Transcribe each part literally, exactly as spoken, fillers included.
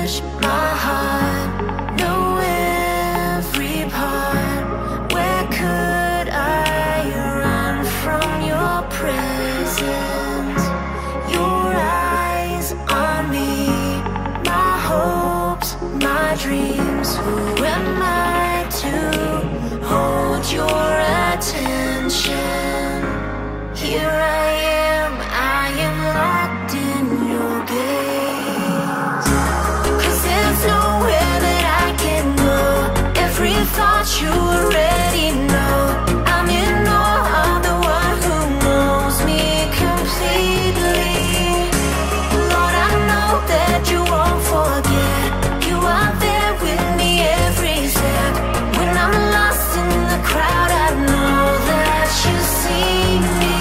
touch my heart, know every part. Where could I run from your presence? Your eyes on me, my hopes, my dreams. Who am I to hold your attention? Here I am, I am locked in your gaze. Cause there's nowhere that I can go. Every thought you already know. I'm in awe of the one who knows me completely. Lord, I know that you won't forget. You are there with me every step. When I'm lost in the crowd, I know that you see me.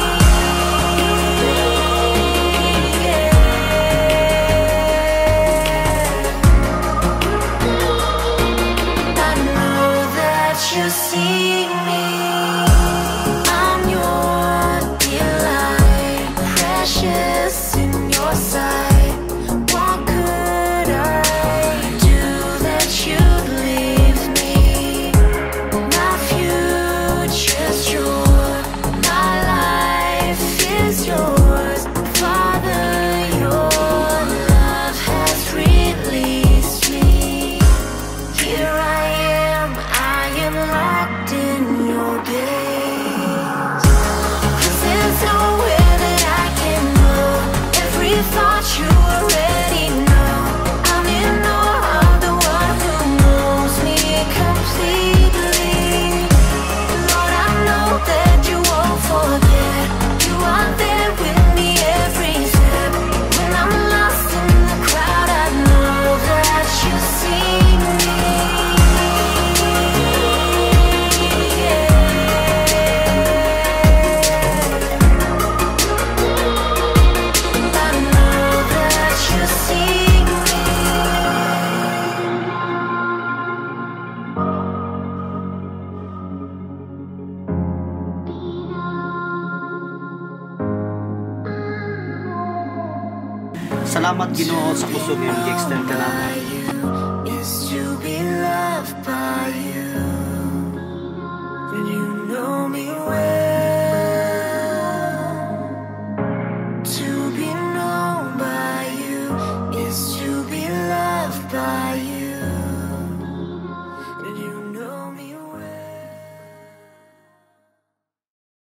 You see me, I'm your delight, precious in your sight. What could I do that you'd leave me? My future's yours, my life is yours. Father, your love has released me. Here I am, I am locked in your gaze. Cause there's nowhere that I can go. Every thought you already know. I'm in awe of the one who knows me completely. Lord, I know that you won't forget. You are there with me every step. When I'm lost in the crowd, I know that you see me. Salamat Ginoo sa kusog nga gi-extend ka namo. Is to be loved by you. And you know me well.